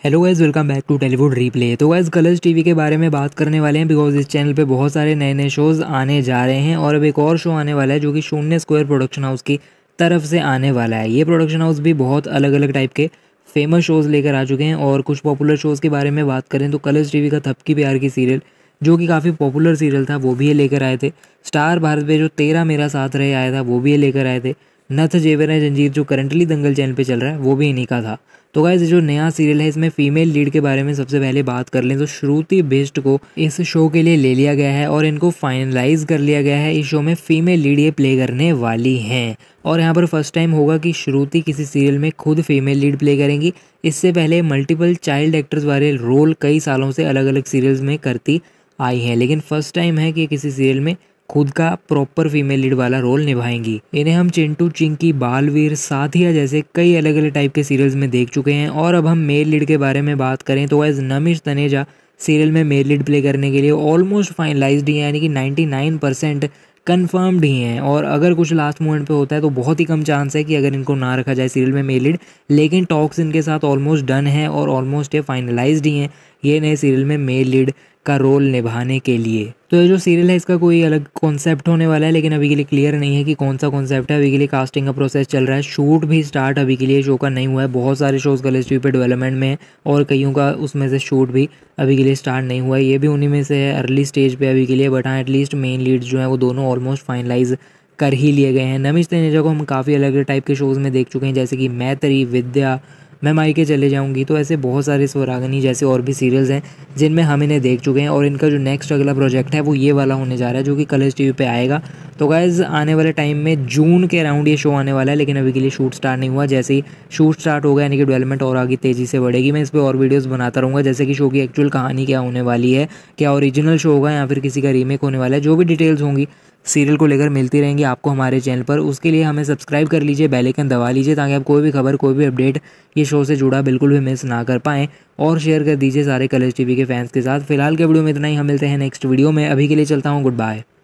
Hello guys, welcome back to Tollywood replay. तो guys colors TV के बारे में बात करने वाले हैं बिकॉज इस चैनल पे बहुत सारे नए नए शोज़ आने जा रहे हैं और अब एक और शो आने वाला है जो कि शून्य स्क्वायर प्रोडक्शन हाउस की तरफ से आने वाला है। ये प्रोडक्शन हाउस भी बहुत अलग अलग टाइप के फेमस शोज़ लेकर आ चुके हैं और कुछ पॉपुलर शोज़ के बारे में बात करें तो कलर्स टीवी का थपकी प्यार की सीरियल जो कि काफ़ी पॉपुलर सीरियल था वो भी ये लेकर आए थे। स्टार भारत पे जो तेरा मेरा साथ रहे आया था वो भी ये लेकर आए थे। नथ जेवर है जंजीर जो करंटली दंगल चैनल पे चल रहा है वो भी इन्हीं का था। तो गाइस जो नया सीरियल है इसमें फीमेल लीड के बारे में सबसे पहले बात कर लें तो श्रुति बिष्ट को इस शो के लिए ले लिया गया है और इनको फाइनलाइज कर लिया गया है। इस शो में फीमेल लीड ये प्ले करने वाली हैं और यहाँ पर फर्स्ट टाइम होगा कि श्रुति किसी सीरियल में खुद फीमेल लीड प्ले करेंगी। इससे पहले मल्टीपल चाइल्ड एक्टर्स वाले रोल कई सालों से अलग अलग सीरियल्स में करती आई हैं, लेकिन फर्स्ट टाइम है कि किसी सीरियल में खुद का प्रॉपर फीमेल लीड वाला रोल निभाएंगी। इन्हें हम चिंटू, चिंकी, बालवीर, साथिया जैसे कई अलग अलग टाइप के सीरियल्स में देख चुके हैं। और अब हम मेल लीड के बारे में बात करें तो एज नमिश तनेजा सीरियल में मेल लीड प्ले करने के लिए ऑलमोस्ट फाइनलाइज्ड ही है, यानी कि 99% कन्फर्म्ड ही हैं। और अगर कुछ लास्ट मोमेंट पे होता है तो बहुत ही कम चांस है कि अगर इनको ना रखा जाए सीरियल में मेल लीड, लेकिन टॉक्स इनके साथ ऑलमोस्ट डन है और ऑलमोस्ट ये फाइनलाइज्ड ही हैं ये नए सीरियल में मेल लीड का रोल निभाने के लिए। तो ये जो सीरियल है इसका कोई अलग कॉन्सेप्ट होने वाला है, लेकिन अभी के लिए क्लियर नहीं है कि कौन सा कॉन्सेप्ट है। अभी के लिए कास्टिंग का प्रोसेस चल रहा है, शूट भी स्टार्ट अभी के लिए शो का नहीं हुआ है। बहुत सारे शोज़ कलर्स टीवी पे डेवलपमेंट में है और कईयों का उसमें से शूट भी अभी के लिए स्टार्ट नहीं हुआ है। ये भी उन्हीं में से है, अर्ली स्टेज पे अभी के लिए। बट हाँ, एटलीस्ट मेन लीड्स जो हैं वो दोनों ऑलमोस्ट फाइनलाइज कर ही लिए गए हैं। नमिश तनेजा को हम काफ़ी अलग अलग टाइप के शोज़ में देख चुके हैं, जैसे कि मैं तेरी, विद्या, मैं मायके चले जाऊंगी। तो ऐसे बहुत सारे स्वरागनी जैसे और भी सीरियल्स हैं जिनमें हम इन्हें देख चुके हैं और इनका जो नेक्स्ट अगला प्रोजेक्ट है वो ये वाला होने जा रहा है जो कि कलर्स टीवी पे आएगा। तो गाइज आने वाले टाइम में जून के अराउंड ये शो आने वाला है, लेकिन अभी के लिए शूट स्टार्ट नहीं हुआ। जैसे ही शूट स्टार्ट होगा यानी कि डेवलपमेंट और आगे तेज़ी से बढ़ेगी, मैं इस पर और वीडियोज़ बनाता रहूँगा, जैसे कि शो की एक्चुअल कहानी क्या होने वाली है, क्या ओरिजिनल शो होगा या फिर किसी का रीमेक होने वाला है। जो भी डिटेल्स होंगी सीरियल को लेकर मिलती रहेंगी आपको हमारे चैनल पर। उसके लिए हमें सब्सक्राइब कर लीजिए, बेल आइकन दबा लीजिए ताकि आप कोई भी खबर, कोई भी अपडेट ये शो से जुड़ा बिल्कुल भी मिस ना कर पाएँ। और शेयर कर दीजिए सारे कलर्स टीवी के फैंस के साथ। फिलहाल के वीडियो में इतना ही, हम मिलते हैं नेक्स्ट वीडियो में। अभी के लिए चलता हूँ, गुड बाय।